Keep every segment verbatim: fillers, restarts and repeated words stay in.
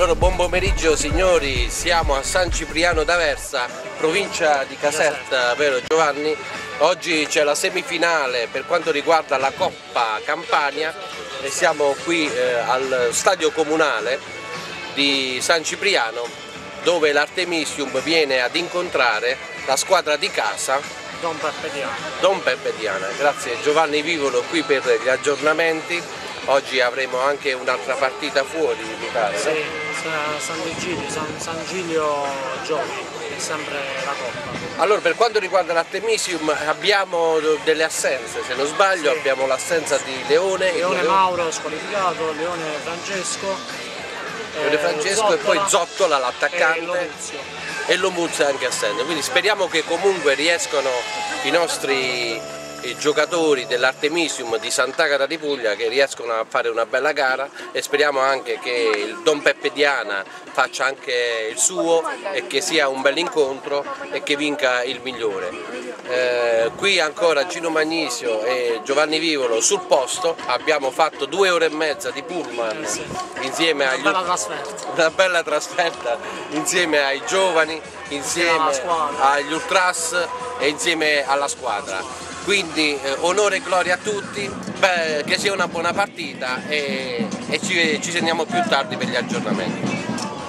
Allora, buon pomeriggio signori, siamo a San Cipriano d'Aversa, provincia di Caserta, vero Giovanni? Oggi c'è la semifinale per quanto riguarda la Coppa Campania e siamo qui eh, al stadio comunale di San Cipriano, dove l'Artemisium viene ad incontrare la squadra di casa Don Peppe Diana. Don Peppe Diana. Grazie Giovanni Vivolo qui per gli aggiornamenti. Oggi avremo anche un'altra partita fuori, mi pare. Sì, San Vigilio, San, San Gilio Giovi, è sempre la Coppa. Allora, per quanto riguarda l'Artemisium abbiamo delle assenze, se non sbaglio, sì. Abbiamo l'assenza di Leone. Leone Mauro squalificato, Leone Francesco. Leone Francesco Zottola, e poi Zottola l'attaccante e Lomuzzi è anche assente, quindi speriamo che comunque riescano i nostri i giocatori dell'Artemisium di Sant'Agata di Puglia che riescono a fare una bella gara e speriamo anche che il Don Peppe Diana faccia anche il suo e che sia un bel incontro e che vinca il migliore. Eh, qui ancora Gino Magnisio e Giovanni Vivolo sul posto, abbiamo fatto due ore e mezza di pullman insieme agli... Una bella trasferta. Una bella trasferta insieme ai giovani, insieme agli ultras e insieme alla squadra. Quindi eh, onore e gloria a tutti, beh, che sia una buona partita e, e ci, ci sentiamo più tardi per gli aggiornamenti.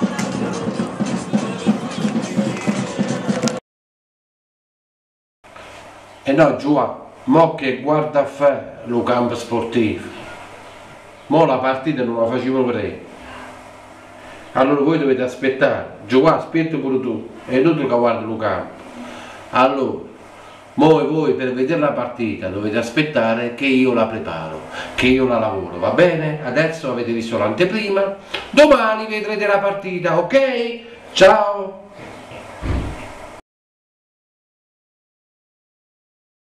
E no Giovanni, mo che guarda a fare lo campo sportivo, mo la partita non la facevo vedere, allora voi dovete aspettare, Giovanni aspetta pure tu, è inutile che guardi lo campo, allora voi, voi per vedere la partita dovete aspettare che io la preparo, che io la lavoro, va bene? Adesso avete visto l'anteprima, domani vedrete la partita, ok? Ciao!